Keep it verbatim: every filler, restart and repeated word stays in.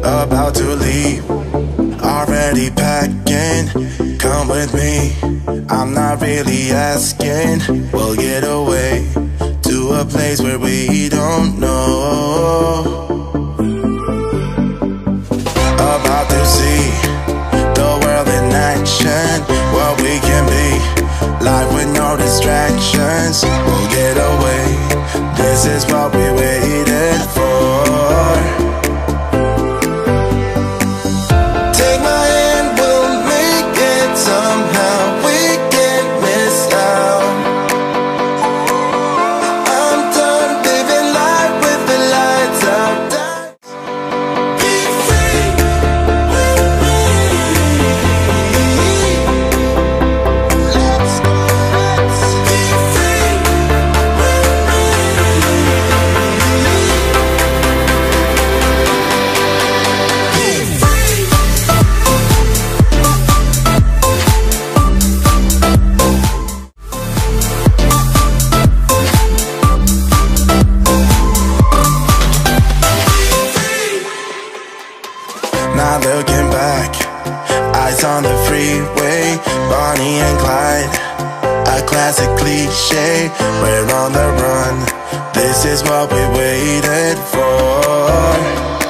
about to leave, already packing. Come with me, I'm not really asking. We'll get away to a place where we don't know. About to see the world in action, what we can be, life with no distractions. We'll get away, this is what we waited for. Take my hand, we'll make it somehow. We can't miss out. I'm done living life with the lights out. Be free with me. Let's go, let's be free with me. Be free. Not looking back, eyes on the freeway, Bonnie and Clyde, a classic cliche. We're on the run, this is what we waited for.